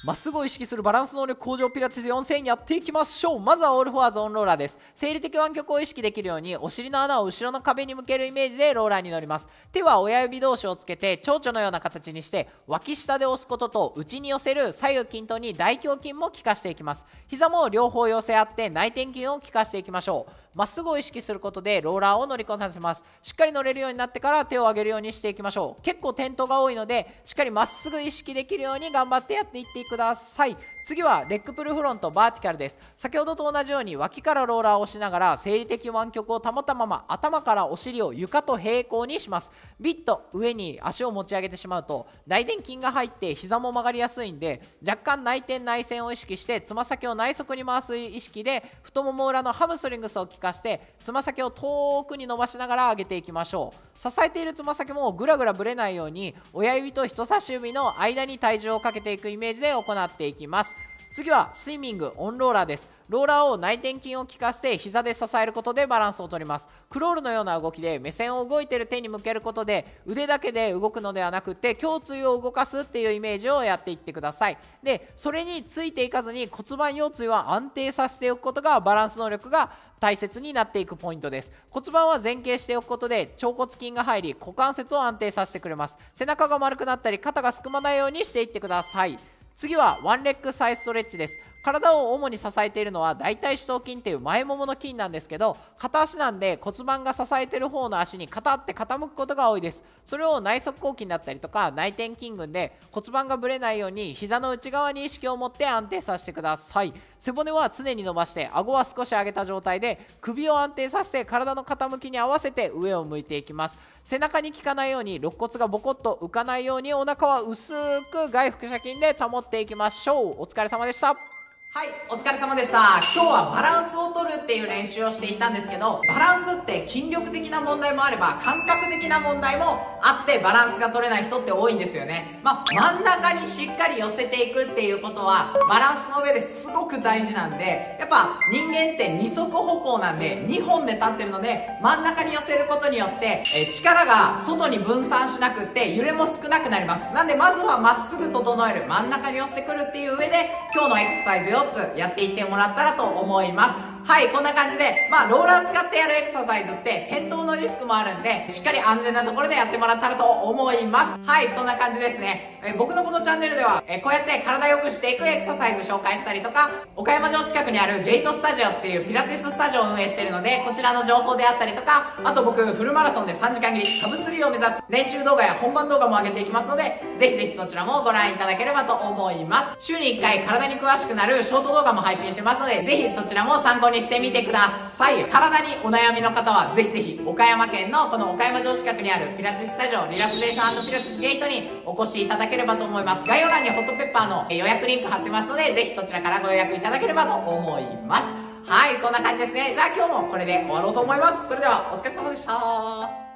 まっすぐを意識するバランス能力向上ピラティス4000やっていきましょう。まずはオールフォアゾーンローラーです。生理的湾曲を意識できるようにお尻の穴を後ろの壁に向けるイメージでローラーに乗ります。手は親指同士をつけて蝶々のような形にして脇下で押すことと内に寄せる左右均等に大胸筋も効かしていきます。膝も両方寄せ合って内転筋を効かしていきましょう。まっすぐを意識することでローラーを乗りこなせます。しっかり乗れるようになってから手を上げるようにしていきましょう。結構転倒が多いのでしっかりまっすぐ意識できるように頑張ってやっていってください。次はレッグプルフロントバーティカルです。先ほどと同じように脇からローラーを押しながら生理的湾曲を保ったまま頭からお尻を床と平行にします。ビッと上に足を持ち上げてしまうと大臀筋が入って膝も曲がりやすいんで、若干内転内旋を意識してつま先を内側に回す意識で太もも裏のハムストリングスを効かしてつま先を遠くに伸ばしながら上げていきましょう。支えているつま先もぐらぐらぶれないように親指と人差し指の間に体重をかけていくイメージで行っていきます。次はスイミングオンローラーです。ローラーを内転筋を効かせて膝で支えることでバランスをとります。クロールのような動きで目線を動いている手に向けることで腕だけで動くのではなくて胸椎を動かすっていうイメージをやっていってください。でそれについていかずに骨盤腰椎は安定させておくことがバランス能力が大切になっていくポイントです。骨盤は前傾しておくことで腸骨筋が入り股関節を安定させてくれます。背中が丸くなったり肩がすくまないようにしていってください。次はワンレッグサイストレッチです。体を主に支えているのは大腿四頭筋っていう前ももの筋なんですけど、片足なんで骨盤が支えている方の足に肩って傾くことが多いです。それを内側後筋だったりとか内転筋群で骨盤がぶれないように膝の内側に意識を持って安定させてください。背骨は常に伸ばして顎は少し上げた状態で首を安定させて体の傾きに合わせて上を向いていきます。背中に効かないように肋骨がボコッと浮かないようにお腹は薄く外腹斜筋で保っていきましょう。お疲れ様でした。はい、お疲れ様でした。今日はバランスを取るっていう練習をしていったんですけど、バランスって筋力的な問題もあれば感覚的な問題もあってバランスが取れない人って多いんですよね。真ん中にしっかり寄せていくっていうことはバランスの上ですごく大事なんで、やっぱ人間って二足歩行なんで2本で立ってるので真ん中に寄せることによって力が外に分散しなくって揺れも少なくなります。なんでまずはまっすぐ整える、真ん中に寄せてくるっていう上で今日のエクササイズ4つやっていってもらったらと思います。はい、こんな感じで、ローラー使ってやるエクササイズって転倒のリスクもあるんで、しっかり安全なところでやってもらったらと思います。はい、そんな感じですね。僕のこのチャンネルでは、こうやって体良くしていくエクササイズ紹介したりとか、岡山城近くにあるゲートスタジオっていうピラティススタジオを運営しているので、こちらの情報であったりとか、あと僕、フルマラソンで3時間切り、サブ3を目指す練習動画や本番動画も上げていきますので、ぜひぜひそちらもご覧いただければと思います。週に1回体に詳しくなるショート動画も配信してますので、ぜひそちらも参考にしてみてください。体にお悩みの方はぜひぜひ岡山県のこの岡山城近くにあるピラティススタジオリラクゼーション&ピラティスゲートにお越しいただければと思います。概要欄にホットペッパーの予約リンク貼ってますので、ぜひそちらからご予約いただければと思います。はい、そんな感じですね。じゃあ今日もこれで終わろうと思います。それではお疲れ様でした。